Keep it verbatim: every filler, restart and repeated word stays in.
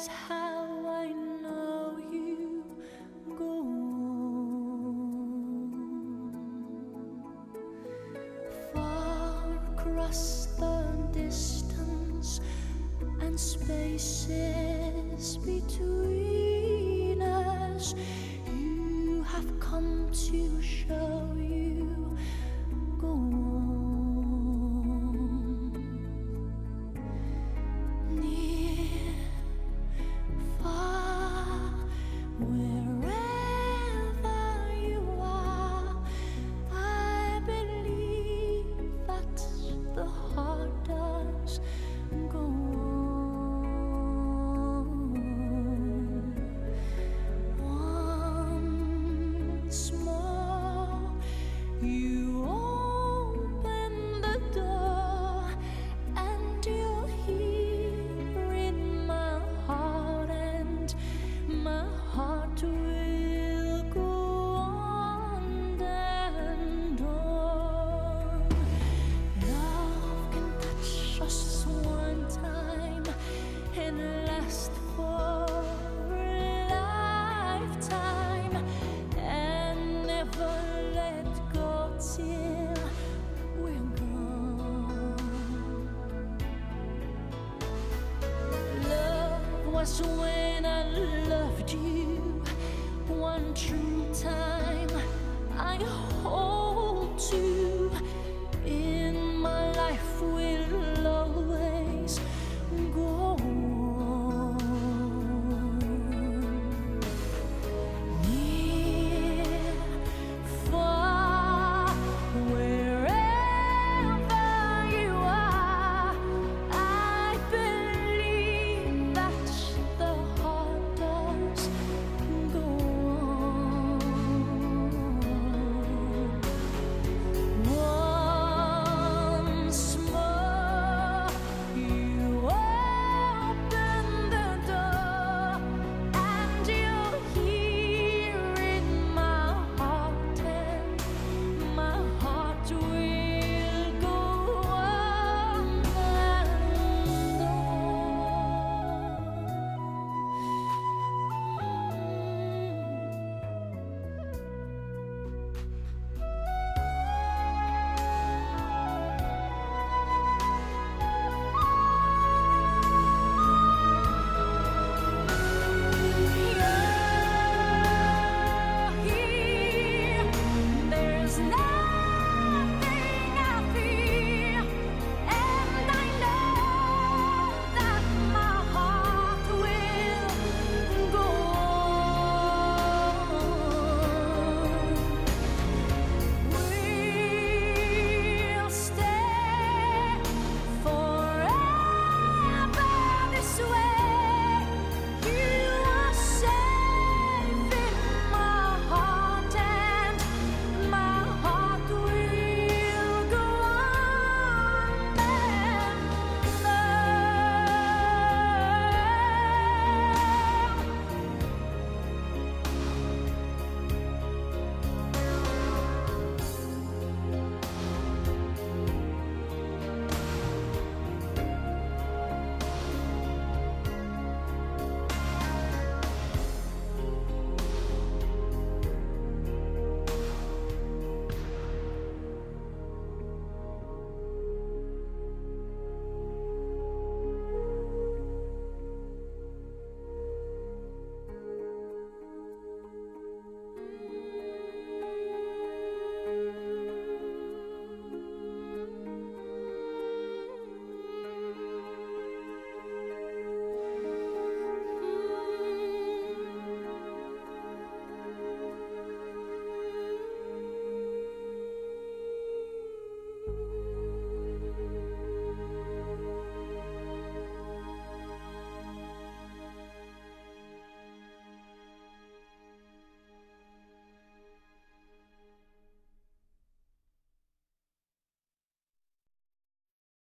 is how I know you go on. Far across the distance and spaces between us, you have come to show you go on. Near, far, wherever you are, I believe that the heart does go on. Once more, you open the door, and you're here in my heart, and my heart will go on and on. Love can touch us one time and last for a lifetime, and never let go till we're gone. Love was when I loved you one true time. I hold to in my life will